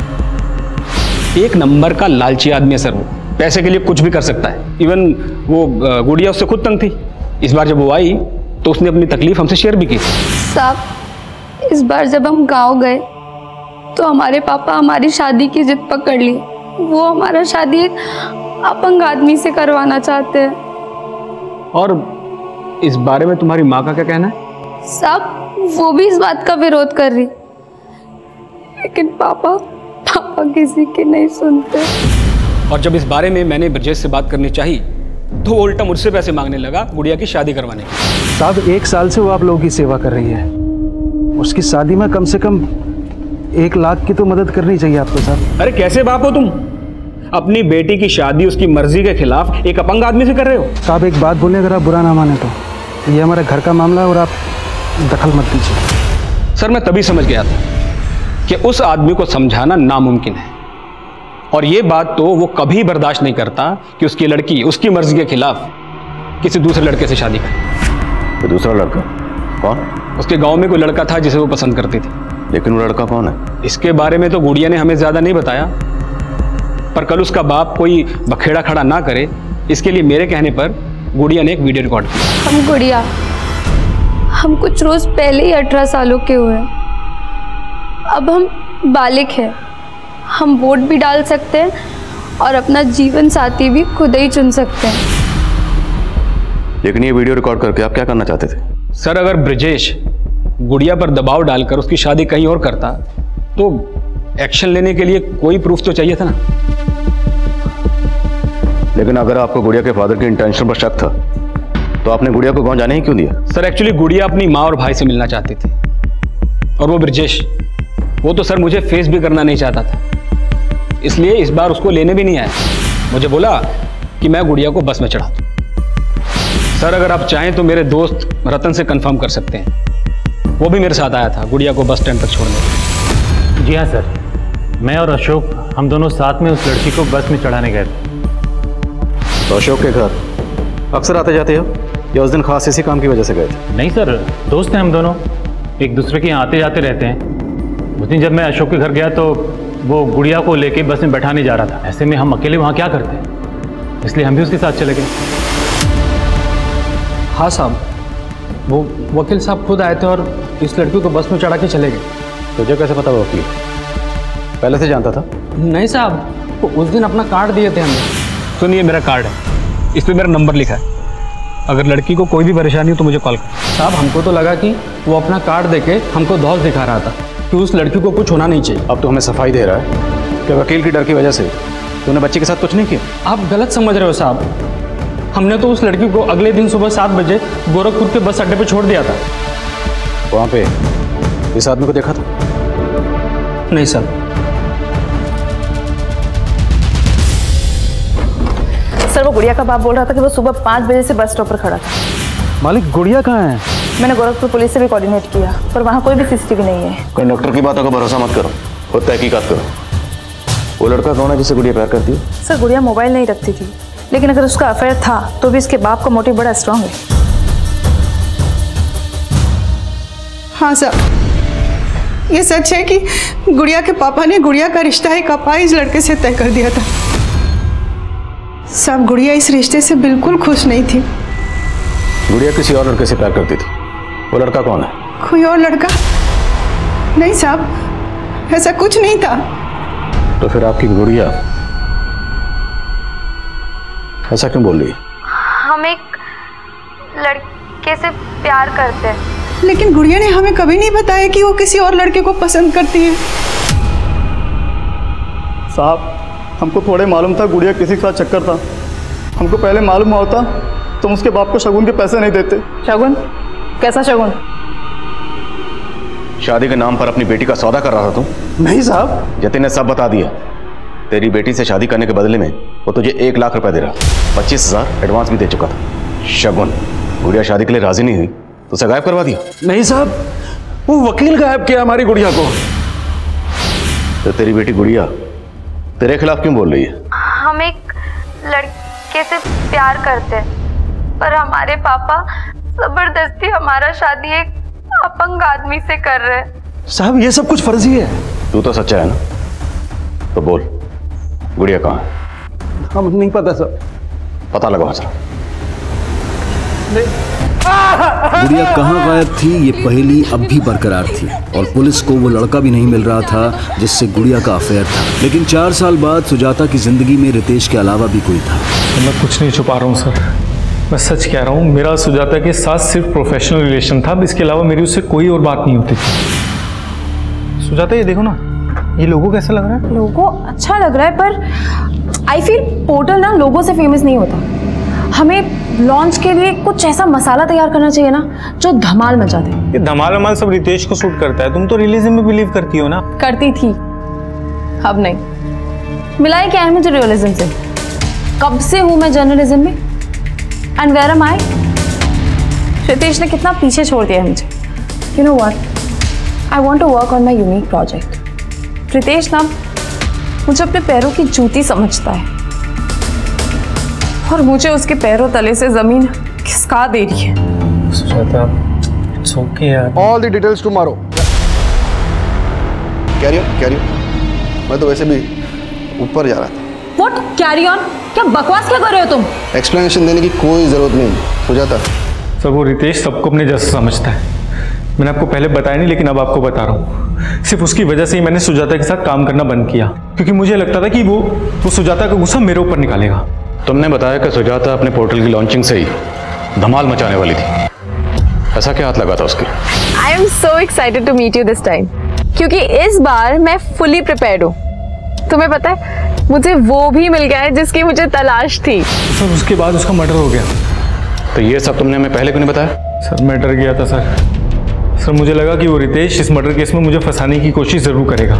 एक नंबर का लालची आदमी है सर। वो पैसे के लिए कुछ भी कर सकता है। इवन वो गुड़िया उससे खुद तंग थी। इस बार जब वो आई तो उसने अपनी तकलीफ हमसे शेयर भी की। साहब, इस बार जब हम गांव गए तो हमारे पापा हमारी शादी की जिद पकड़ ली। वो हमारा शादी एक अपंग आदमी से करवाना चाहते हैं। और इस बारे में तुम्हारी माँ का क्या कहना है? साहब, वो भी इस बात का विरोध कर रही, लेकिन पापा पापा किसी की नहीं सुनते। और जब इस बारे में मैंने ब्रजेश से बात करनी चाहिए तो वो उल्टा मुझसे पैसे मांगने लगा गुड़िया की शादी करवाने की। साहब, एक साल से वो आप लोगों की सेवा कर रही है। उसकी शादी में कम से कम एक लाख की तो मदद करनी चाहिए आपको साहब। अरे कैसे बाप हो तुम? अपनी बेटी की शादी उसकी मर्जी के खिलाफ एक अपंग आदमी से कर रहे हो। साहब, एक बात बोले, अगर आप बुरा ना माने तो ये हमारे घर का मामला है और आप दखल मत दीजिए। सर, मैं तभी समझ गया था कि उस आदमी को समझाना नामुमकिन है और ये बात तो वो कभी बर्दाश्त नहीं करता कि उसकी लड़की उसकी मर्जी के खिलाफ किसी दूसरे लड़के से शादी करे। तो दूसरा लड़का कौन? उसके गांव में कोई लड़का था जिसे वो पसंद करती थी। लेकिन वो लड़का कौन है? इसके बारे में तो गुड़िया ने हमें ज्यादा नहीं बताया, पर कल उसका बाप कोई बखेड़ा खड़ा ना करे इसके लिए मेरे कहने पर गुड़िया ने एक वीडियो रिकॉर्ड किया। हम गुड़िया, हम कुछ रोज पहले ही अठारह सालों के हुए। अब हम बालिग हैं। हम वोट भी डाल सकते हैं और अपना जीवन साथी भी खुद ही चुन सकते हैं। लेकिन ये वीडियो रिकॉर्ड करके आप क्या करना चाहते थे? सर, अगर ब्रजेश गुड़िया पर दबाव डालकर उसकी शादी कहीं और करता तो एक्शन लेने के लिए कोई प्रूफ तो चाहिए था ना। लेकिन अगर आपको गुड़िया के फादर के इंटेंशन पर शक था तो आपने गुड़िया को गांव जाने ही क्यों दिया? सर, एक्चुअली गुड़िया अपनी माँ और भाई से मिलना चाहती थी और वो ब्रजेश, वो तो सर मुझे फेस भी करना नहीं चाहता था, इसलिए इस बार उसको लेने भी नहीं आया। मुझे बोला कि मैं गुड़िया को बस में चढ़ा दूं। सर, अगर आप चाहें तो मेरे दोस्त रतन से कंफर्म कर सकते हैं, वो भी मेरे साथ आया था गुड़िया को बस स्टैंड तक छोड़ने। जी हाँ सर, मैं और अशोक हम दोनों साथ में उस लड़की को बस में चढ़ाने गए थे। तो अशोक के घर अक्सर आते जाते हो या उस दिन खास इसी काम की वजह से गए थे? नहीं सर, दोस्त हैं हम दोनों, एक दूसरे के यहाँ आते जाते रहते हैं। उस दिन जब मैं अशोक के घर गया तो वो गुड़िया को लेके बस में बैठाने जा रहा था। ऐसे में हम अकेले वहाँ क्या करते, इसलिए हम भी उसके साथ चले गए। हाँ साहब, वो वकील साहब खुद आए थे और इस लड़की को बस में चढ़ा के चले गए। तुझे कैसे पता वकील? पहले से जानता था? नहीं साहब, वो उस दिन अपना कार्ड दिए थे हमें। सुनिए, मेरा कार्ड है, इस पर मेरा नंबर लिखा है। अगर लड़की को कोई भी परेशानी हो तो मुझे कॉल कर। साहब, हमको तो लगा कि वो अपना कार्ड देके हमको धौस दिखा रहा था कि उस लड़की को कुछ होना नहीं चाहिए। अब तो हमें सफाई दे रहा है क्या वकील की डर की वजह से तूने बच्चे के साथ कुछ नहीं किया? आप गलत समझ रहे हो साहब। हमने तो उस लड़की को अगले दिन सुबह सात बजे गोरखपुर के बस अड्डे पे छोड़ दिया था। वहां पे इस आदमी को देखा था? नहीं सर। सर वो गुड़िया का बाप बोल रहा था कि वो सुबह पाँच बजे से बस स्टॉप पर खड़ा था। मालिक गुड़िया कहाँ है? मैंने गोरखपुर पुलिस से भी कोऑर्डिनेट किया पर वहाँ कोई भी सीसीटीवी नहीं है। कंडक्टर की बातों का भरोसा मत करो, खुद तहकीकात करो। वो लड़का कौन है जिसे गुड़िया प्यार करती है? सर गुड़िया मोबाइल नहीं रखती थी, लेकिन अगर उसका अफेयर था तो भी इसके बाप का मोटिव बड़ा स्ट्रांग है। हाँ सर, ये सच है कि गुड़िया के पापा ने गुड़िया का रिश्ता एक अपाहिज लड़के से तय कर दिया था। सब गुड़िया इस रिश्ते से बिल्कुल खुश नहीं थी। गुड़िया किसी और लड़के से प्यार करती थी। वो लड़का कौन है? कोई और लड़का नहीं साहब, ऐसा कुछ नहीं था। तो फिर आपकी गुड़िया ऐसा क्यों बोल रही है? हम एक लड़के से प्यार करते हैं। लेकिन गुड़िया ने हमें कभी नहीं बताया कि वो किसी और लड़के को पसंद करती है। साहब हमको थोड़े मालूम था गुड़िया किसी के साथ चक्कर था। हमको पहले मालूम होता तुम उसके बाप को शगुन के पैसे नहीं देते। शगुन? कैसा शगुन? शादी के नाम पर अपनी बेटी का सौदा कर रहा था तुम? नहीं साहब। जतिन ने सब बता दिया। तेरी बेटी से शादी करने के बदले में वो तुझे एक लाख रुपए दे रहा, पच्चीस हजार एडवांस भी दे चुका था। शगुन, गुड़िया शादी के लिए राजी नहीं हुई तो उसे गायब करवा दिया? नहीं साहब, वो वकील गायब किया हमारी गुड़िया को। तो तेरी बेटी गुड़िया तेरे खिलाफ क्यों बोल रही है? हम एक लड़के से प्यार करते हैं पर हमारे पापा जबरदस्ती हमारा शादी एक अपंग आदमी से कर रहे हैं। साहब ये सब कुछ फर्जी है। तू तो सच्चा है ना? तो बोल गुड़िया कहाँ है? हम नहीं पता सर। पता लगाओ जरा। गुड़िया कहाँ गायब थी ये पहेली अब भी बरकरार थी और पुलिस को वो लड़का भी नहीं मिल रहा था जिससे गुड़िया का अफेयर था। लेकिन चार साल बाद सुजाता की जिंदगी में रितेश के अलावा भी कोई था। मैं कुछ नहीं छुपा रहा हूँ सर, मैं सच कह रहा हूँ। मेरा सुजाता के साथ सिर्फ प्रोफेशनल रिलेशन था, इसके अलावा मेरी उससे कोई और बात नहीं होती थी। सुजाता ये देखो ना, ये लोगो कैसा लग रहा है? लोगो अच्छा लग रहा है पर आई फील पोर्टल ना लोगो से फेमस नहीं होता। हमें लॉन्च के लिए कुछ ऐसा मसाला तैयार करना चाहिए ना जो धमाल मचा दे। ये धमाल वमाल सब रितेश को सूट करता है। तुम तो रियलिज्म में बिलीव करती हो ना? करती थी, अब नहीं। मिलाई क्या है मुझे रियलिज्म से? कब से हूं मैं जर्नलिज्म में? And where am I? Ritesh ने कितना पीछे छोड़ दिया है मुझे। You know what, I want to work on my unique project. Ritesh ना मुझे अपने पैरों की जूती समझता है और मुझे उसके पैरों तले से जमीन खिसका दे रही है। सुजाता, इट्स ओके यार। All the details tomorrow. Carry on, carry on. मैं तो वैसे भी ऊपर जा रहा था। What carry on? क्या बकवास क्या कर रहे हो तुम? एक्सप्लेनेशन देने की कोई जरूरत नहीं सुजाता। सर वो रितेश सबको अपने जैसा समझता है। मैंने आपको पहले बताया नहीं लेकिन अब आपको बता रहा हूँ। सिर्फ उसकी वजह से ही मैंने सुजाता के साथ काम करना बंद किया क्योंकि मुझे लगता था कि वो वो सुजाता का गुस्सा मेरे ऊपर निकालेगा। तुमने बताया कि सुजाता अपने पोर्टल की लॉन्चिंग से ही धमाल मचाने वाली थी। ऐसा क्या हाथ लगा था उसके? I am so excited to meet you this time क्योंकि इस बार मैं फुली प्रिपेयर्ड हूँ। तुम्हें पता है मुझे वो भी मिल गया है जिसकी मुझे तलाश थी। सर उसके बाद उसका मर्डर हो गया। तो ये सब तुमने हमें पहले क्यों नहीं बताया? सर मैं डर गया था सर। सर मुझे लगा कि वो रितेश इस मर्डर केस में मुझे फंसाने की कोशिश जरूर करेगा।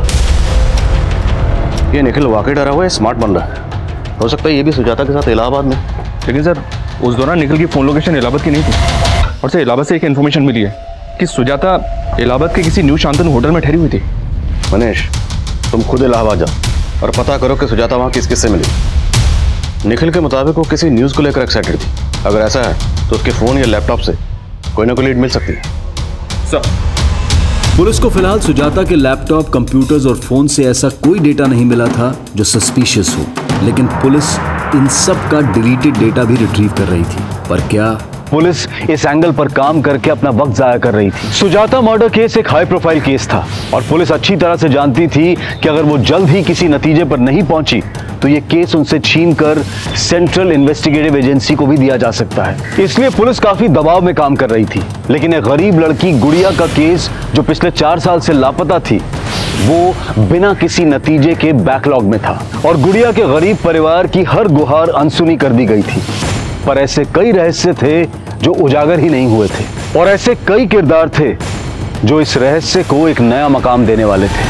ये निखिल वाकई डरा हुआ है, स्मार्ट बन रहा है। हो सकता है ये भी सुजाता के साथ इलाहाबाद में। लेकिन सर उस दौरान निखिल की फोन लोकेशन इलाहाबाद की नहीं थी और सर इलाहाबाद से एक इन्फॉर्मेशन मिली है कि सुजाता इलाहाबाद के किसी न्यू शांतनु होटल में ठहरी हुई थी। मनीष तुम खुद इलाहाबाद जाओ और पता करो कि सुजाता वहाँ किस किस से मिली। निखिल के मुताबिक वो किसी न्यूज़ को लेकर एक्साइटेड थी। अगर ऐसा है तो उसके फ़ोन या लैपटॉप से कोई ना कोई लीड मिल सकती है। सर पुलिस को फिलहाल सुजाता के लैपटॉप, कंप्यूटर्स और फोन से ऐसा कोई डेटा नहीं मिला था जो सस्पिशियस हो, लेकिन पुलिस इन सब का डिलीटेड डेटा भी रिट्रीव कर रही थी। पर क्या पुलिस इस एंगल पर काम करके अपना वक्त जाया कर रही थी? सुजाता मर्डर केस एक हाई प्रोफाइल केस था और पुलिस अच्छी तरह से जानती थी कि अगर वो जल्द ही किसी नतीजे पर नहीं पहुंची तो ये केस उनसे छीनकर सेंट्रल इन्वेस्टिगेटिव एजेंसी को भी दिया जा सकता है। इसलिए पुलिस काफी दबाव में काम कर रही थी। लेकिन एक गरीब लड़की गुड़िया का केस जो पिछले चार साल से लापता थी, वो बिना किसी नतीजे के बैकलॉग में था और गुड़िया के गरीब परिवार की हर गुहार अनसुनी कर दी गई थी। पर ऐसे कई रहस्य थे जो उजागर ही नहीं हुए थे और ऐसे कई किरदार थे जो इस रहस्य को एक नया मकाम देने वाले थे।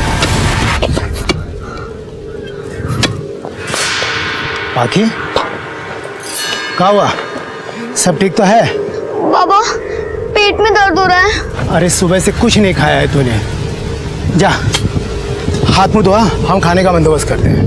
बाकी क्या हुआ? सब ठीक तो है? बाबा पेट में दर्द हो रहा है। अरे सुबह से कुछ नहीं खाया है तूने। जा हाथ मुंह धोआ, हम खाने का बंदोबस्त करते हैं।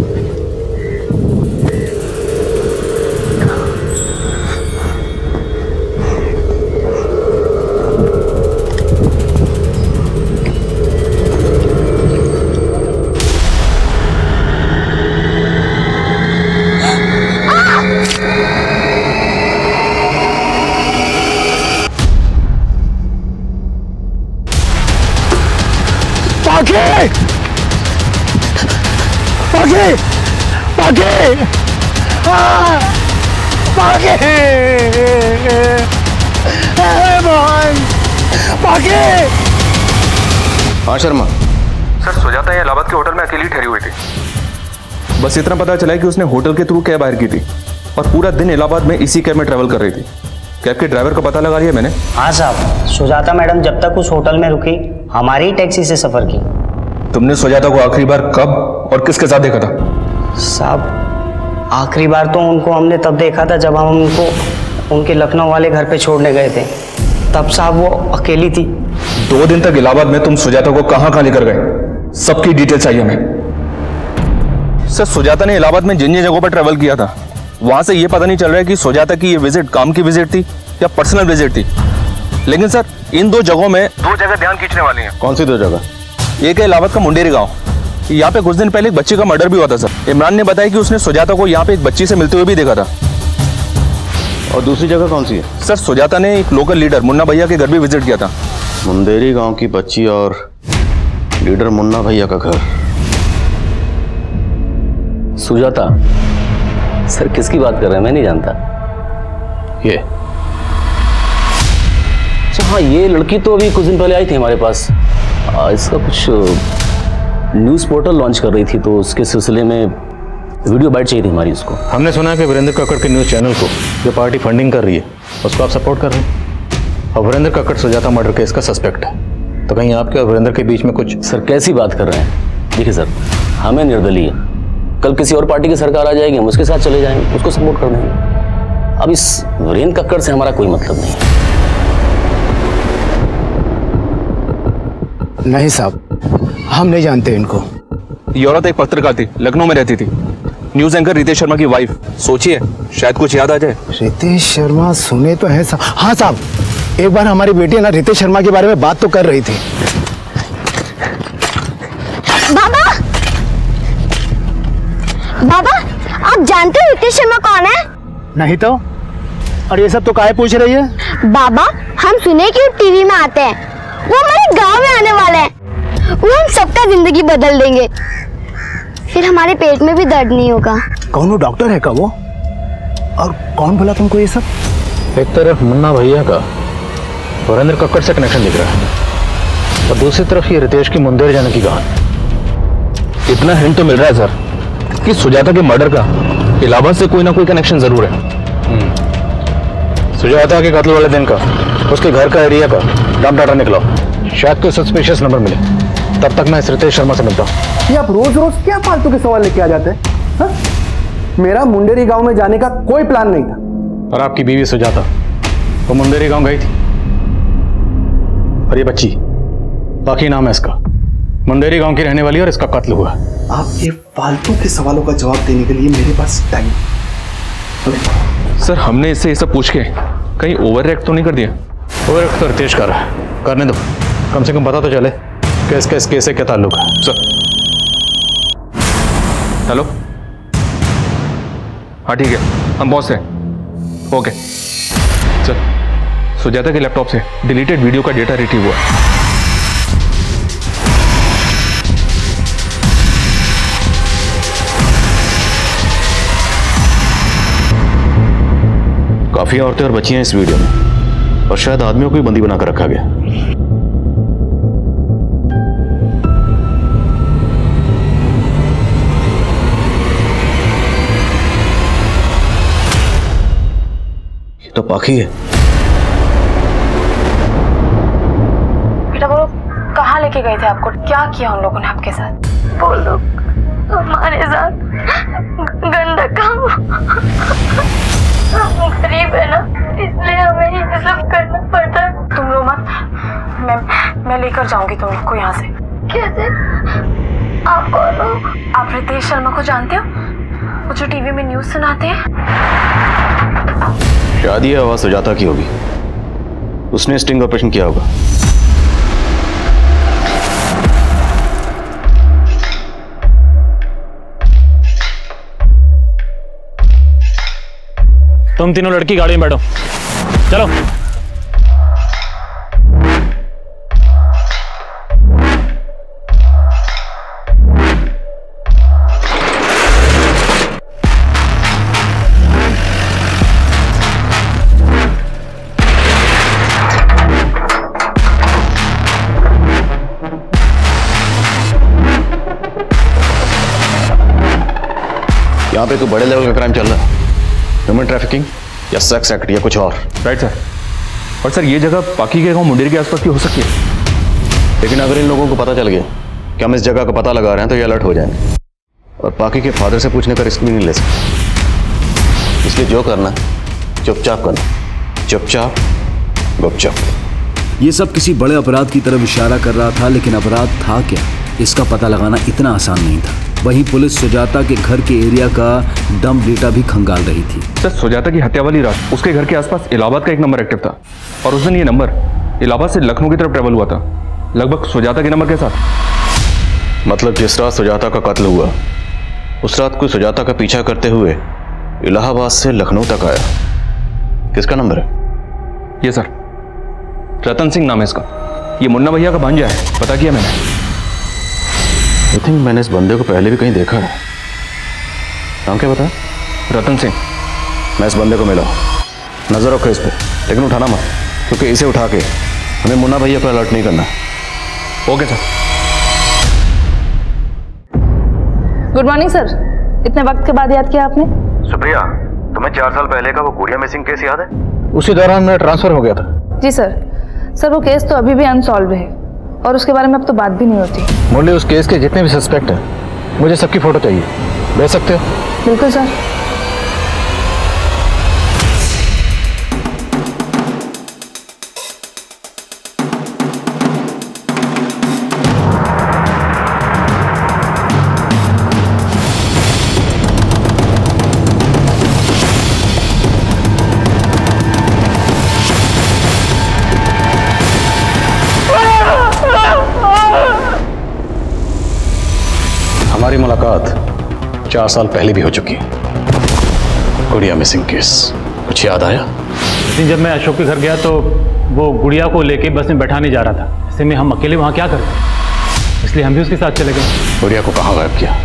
पाके! पाके! पाके! हाँ! पाके! अरे मोहन! पाके! हाँ शर्मा सर, सुजाता ये इलाहाबाद के होटल में अकेली ठहरी हुई थी। बस इतना पता चला कि उसने होटल के थ्रू कैब हायर की थी और पूरा दिन इलाहाबाद में इसी कैब में ट्रैवल कर रही थी। कैब के ड्राइवर का पता लगा लिया मैंने। हाँ साहब, सुजाता मैडम जब तक उस होटल में रुकी हमारी टैक्सी से सफर की। तुमने सुजाता को आखिरी बार कब और किसके साथ देखा था? साहब आखिरी बार तो उनको हमने तब देखा था जब हम उनको उनके लखनऊ वाले घर पे छोड़ने गए थे। तब साहब वो अकेली थी। दो दिन तक इलाहाबाद में तुम सुजाता को कहां कहां लेकर गए? सबकी डिटेल चाहिए हमें। सर सुजाता ने इलाहाबाद में जिन जिन जगहों पर ट्रेवल किया था वहां से यह पता नहीं चल रहा है कि सुजाता की ये विजिट काम की विजिट थी या पर्सनल विजिट थी। लेकिन सर इन दो जगहों में दो जगह ध्यान खींचने वाली हैं। कौन सी दो जगह? एक है इलाहाबाद का मुंडेरी गांव। यहाँ पे कुछ दिन पहले एक बच्चे का मर्डर भी हुआ था सर। इमरान ने बताया कि उसने सुजाता को यहाँ पे एक बच्ची से मिलते हुए भी देखा था। और दूसरी जगह कौन सी है? सर सुजाता ने एक लोकल लीडर मुन्ना भैया के घर भी विजिट किया था। मुंडेरी गांव की बच्ची और लीडर मुन्ना भैया का घर। सुजाता सर किसकी बात कर रहे हैं? मैं नहीं जानता। ये अच्छा हाँ, ये लड़की तो अभी कुछ दिन पहले आई थी हमारे पास। आ, इसका कुछ न्यूज़ पोर्टल लॉन्च कर रही थी तो उसके सिलसिले में वीडियो बाइट चाहिए थी हमारी उसको। हमने सुना है कि वीरेंद्र कक्कड़ के न्यूज़ चैनल को जो पार्टी फंडिंग कर रही है उसको आप सपोर्ट कर रहे हैं और वीरेंद्र कक्कड़ सुजाता मर्डर केस का सस्पेक्ट है। तो कहीं आपके और वीरेंद्र के बीच में कुछ? सर कैसी बात कर रहे हैं? देखिए सर हमें निर्दलीय, कल किसी और पार्टी की सरकार आ जाएगी हम उसके साथ चले जाएंगे, उसको सपोर्ट कर देंगे। अब इस वीरेंद्र कक्कड़ से हमारा कोई मतलब नहीं है। नहीं साहब हम नहीं जानते इनको। ये औरत एक पत्रकार थी, लखनऊ में रहती थी, न्यूज एंकर रितेश शर्मा की वाइफ। सोचिए शायद कुछ याद आ जाए। रितेश शर्मा सुने तो है साहब। हाँ साहब, एक बार हमारी बेटी ना रितेश शर्मा के बारे में बात तो कर रही थी। बाबा बाबा आप जानते हो रितेश शर्मा कौन है? नहीं तो। और ये सब तो काहे पूछ रही है? बाबा हम सुने कि वो टीवी में आते हैं, वो हमारे गांव में आने वाले हैं, वो हम सबका जिंदगी बदल देंगे, फिर हमारे पेट में भी दर्द नहीं होगा। कौन वो डॉक्टर है का वो? और कौन बोला तुमको ये सब? एक तरफ मुन्ना भैया का वीरेंद्र कक्कड़ से कनेक्शन दिख रहा है और दूसरी तरफ ये रितेश की मुंडेर जाने की कहानी। इतना हिंट तो मिल रहा है सर कि सुजाता के मर्डर का इलाहाबाद से कोई ना कोई कनेक्शन जरूर है। सुजाता के कत्ल वाले दिन का उसके घर का एरिया का डाटा डाटा निकला, शायद कोई सस्पिशियस नंबर मिले। तब तक मैं इस रितेश शर्मा से मिलता हूँ। ये आप रोज रोज क्या फालतू के सवाल लेके आ जाते हैं? हाँ? मेरा मुंडेरी गांव में जाने का कोई प्लान नहीं था। और आपकी बीवी सुजाता वो मुंडेरी गांव गई थी और ये बच्ची, बाकी नाम है इसका, मुंडेरी गांव की रहने वाली और इसका कत्ल हुआ। आपके फालतू के सवालों का जवाब देने के लिए मेरे पास टाइम। सर हमने इससे ये सब पूछ के कहीं ओवर रिएक्ट तो नहीं कर दिया? ओवर रिएक्ट तो रितेश कर रहा है, करने दो, कम से कम पता तो चले कि इसका इस केस से क्या ताल्लुक है। सर हेलो, हाँ ठीक है हम पहुंच रहे हैं। ओके सर, सुजाता के लैपटॉप से डिलीटेड वीडियो का डेटा रिट्रीव हुआ। काफी औरतें और बच्चियां इस वीडियो में और शायद आदमियों को भी बंदी बनाकर रखा गया। तो पाखी है। बेटा वो कहाँ लेके गए थे आपको? क्या किया उन लोगों ने आपके साथ? वो लोग हमारे साथ गंदा काम, हम गरीब है ना, इसलिए हमें ये सब करना पड़ता है। तुम रो मत, मैं मैं लेकर जाऊंगी तुम लोग को यहाँ से। कैसे? आप कौन हो? आप रितेश शर्मा को जानते हो, वो जो टीवी में न्यूज सुनाते हैं? शादी आवाज सुजाता की होगी, उसने स्टिंग ऑपरेशन किया होगा। तुम तीनों लड़की गाड़ी में बैठो, चलो। यहाँ पे कोई बड़े लेवल का क्राइम चल रहा है, ह्यूमन ट्रैफिकिंग या सेक्स एक्ट या कुछ और। Right sir. और सर ये जगह पाकी के गांव मुंडेर के आसपास की हो सकती है, लेकिन अगर इन लोगों को पता चल गया कि हम इस जगह का पता लगा रहे हैं तो ये अलर्ट हो जाएंगे और पाकी के फादर से पूछने का रिस्क भी नहीं ले सकते। इसलिए जो करना चुपचाप करना, चुपचाप गुपचाप। ये सब किसी बड़े अपराध की तरफ इशारा कर रहा था, लेकिन अपराध था क्या, इसका पता लगाना इतना आसान नहीं था। वहीं पुलिस सुजाता के घर के एरिया का डंप डेटा भी खंगाल रही थी। सर सुजाता की हत्या वाली रात उसके घर के आसपास इलाहाबाद का एक नंबर एक्टिव था और उस दिन ये नंबर इलाहाबाद से लखनऊ की तरफ ट्रेवल हुआ था, लगभग सुजाता के नंबर के साथ। मतलब जिस रात सुजाता का कत्ल हुआ उस रात कोई सुजाता का पीछा करते हुए इलाहाबाद से लखनऊ तक आया। किसका नंबर है ये? सर रतन सिंह नाम है इसका, ये मुन्ना भैया का भांजा है, पता किया मैंने। आई थिंक मैंने इस बंदे को पहले भी कहीं देखा है। नाम क्या बताया? रतन सिंह। मैं इस बंदे को मिला, नजर रखो इस पे, लेकिन उठाना मत, क्योंकि इसे उठा के हमें मुन्ना भैया पर अलर्ट नहीं करना। Okay sir. Good morning sir, इतने वक्त के बाद याद किया आपने? सुप्रिया, तुम्हें चार साल पहले का वो गुड़िया मिसिंग केस याद है? उसी दौरान मेरा ट्रांसफर हो गया था। जी सर। सर वो केस तो अभी भी अनसॉल्व है और उसके बारे में अब तो बात भी नहीं होती। मुरली, उस केस के जितने भी सस्पेक्ट हैं मुझे सबकी फोटो चाहिए, भेज सकते हो? बिल्कुल सर। हमारी मुलाकात चार साल पहले भी हो चुकी है। गुड़िया मिसिंग केस कुछ याद आया? लेकिन जब मैं अशोक के घर गया तो वो गुड़िया को लेके बस में बैठाने जा रहा था। ऐसे में हम अकेले वहां क्या करते, इसलिए हम भी उसके साथ चले गए। गुड़िया को कहाँ गायब किया?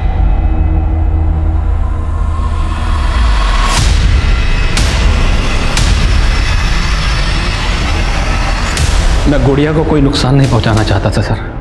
मैं गुड़िया को कोई नुकसान नहीं पहुंचाना चाहता था सर,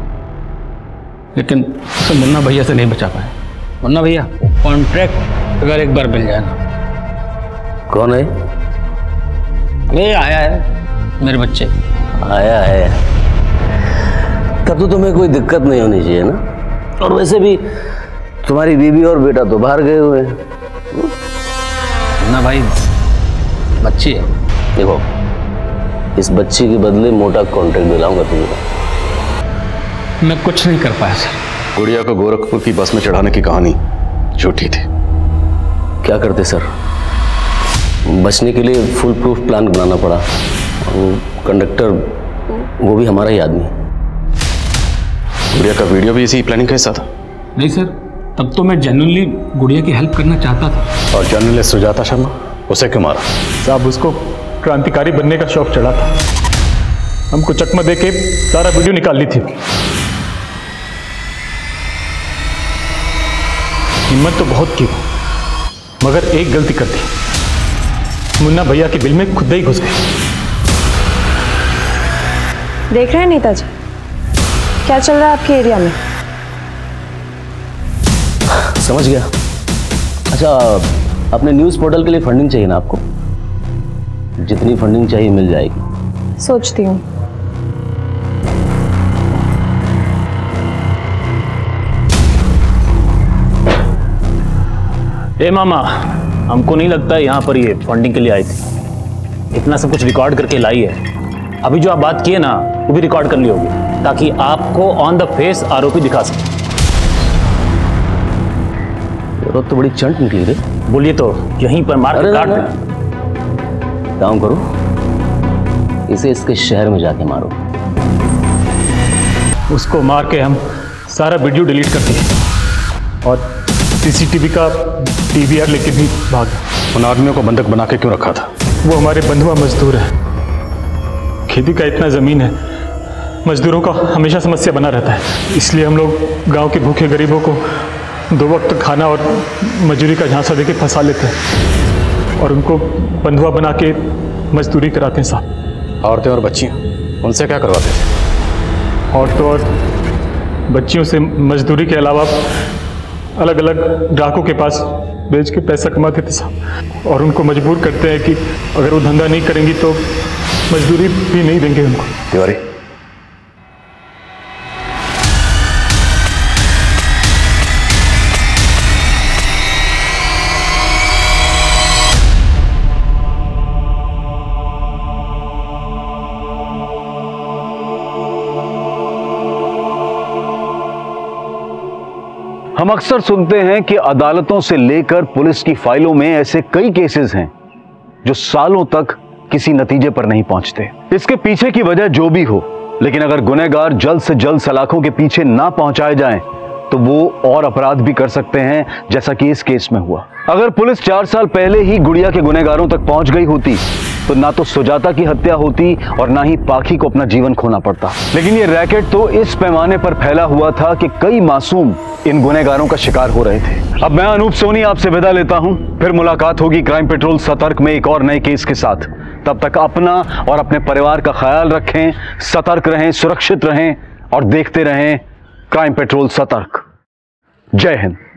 लेकिन उसे मुन्ना भैया से नहीं बचा पाए। मुन्ना भैया कॉन्ट्रैक्ट अगर एक बार मिल जाए ना। कौन है? ये आया है, मेरे बच्चे। आया है तब तो तुम्हें कोई दिक्कत नहीं होनी चाहिए ना, और वैसे भी तुम्हारी बीवी और बेटा तो बाहर गए हुए हैं। मुन्ना भाई बच्ची है। देखो, इस बच्ची के बदले मोटा कॉन्ट्रैक्ट दिलाऊंगा तुम्हें। मैं कुछ नहीं कर पाया सर। गुड़िया को गोरखपुर की बस में चढ़ाने की कहानी झूठी थी। क्या करते सर, बचने के लिए फुल प्रूफ प्लान बनाना पड़ा। कंडक्टर वो भी हमारा ही आदमी। गुड़िया का वीडियो भी इसी प्लानिंग का हिस्सा था? नहीं सर, तब तो मैं जेन्युइनली गुड़िया की हेल्प करना चाहता था। और जर्नलिस्ट सुजाता शर्मा, उसे क्यों मारा? साहब उसको क्रांतिकारी बनने का शौक चढ़ा था, हमको चकमा दे के सारा वीडियो निकाल ली थी। हिम्मत तो बहुत की, मगर एक गलती कर दी, मुन्ना भैया के बिल में खुद ही घुस गए। देख रहे हैं नेताजी क्या चल रहा है आपके एरिया में? समझ गया। अच्छा, अपने न्यूज़ पोर्टल के लिए फंडिंग चाहिए ना आपको? जितनी फंडिंग चाहिए मिल जाएगी। सोचती हूँ। ए मामा, हमको नहीं लगता यहाँ पर ये फंडिंग के लिए आई थी। इतना सब कुछ रिकॉर्ड करके लाई है। अभी जो आप बात किए ना वो भी रिकॉर्ड कर ली होगी, ताकि आपको ऑन द फेस आरोपी दिखा सके। तो बड़ी चंट निकली रे। बोलिए तो यहीं पर मार के काट दे। काम करो, इसे इसके शहर में जाके मारो। उसको मार के हम सारा वीडियो डिलीट कर दिए और सीसीटीवी का टीवीआर लेके भी भाग गए। उन आदमियों को बंधक बना के क्यों रखा था? वो हमारे बंधुआ मजदूर है। खेती का इतना जमीन है, मजदूरों का हमेशा समस्या बना रहता है। इसलिए हम लोग गांव के भूखे गरीबों को दो वक्त खाना और मजदूरी का झांसा देके फंसा लेते हैं और उनको बंधुआ बना के मजदूरी कराते हैं साहब। औरतें और बच्चियां, उनसे क्या करवाते थे? औरतों और बच्चियों से मजदूरी के अलावा अलग अलग ग्राहकों के पास बेच के पैसा कमाते थे साहब, और उनको मजबूर करते हैं कि अगर वो धंधा नहीं करेंगी तो मजदूरी भी नहीं देंगे उनको। तिवारी, हम अक्सर सुनते हैं कि अदालतों से लेकर पुलिस की फाइलों में ऐसे कई केसेस हैं जो सालों तक किसी नतीजे पर नहीं पहुंचते। इसके पीछे की वजह जो भी हो, लेकिन अगर गुनहगार जल्द से जल्द सलाखों के पीछे ना पहुंचाए जाएं, तो वो और अपराध भी कर सकते हैं, जैसा कि इस केस में हुआ। अगर पुलिस चार साल पहले ही गुड़िया के गुनहगारों तक पहुंच गई होती तो ना तो सुजाता की हत्या होती और ना ही पाखी को अपना जीवन खोना पड़ता। लेकिन ये रैकेट तो इस पैमाने पर फैला हुआ था कि कई मासूम इन गुनहगारों का शिकार हो रहे थे। अब मैं अनूप सोनी आपसे विदा लेता हूं, फिर मुलाकात होगी क्राइम पेट्रोल सतर्क में एक और नए केस के साथ। तब तक अपना और अपने परिवार का ख्याल रखें, सतर्क रहें, सुरक्षित रहें और देखते रहें क्राइम पेट्रोल सतर्क। जय हिंद।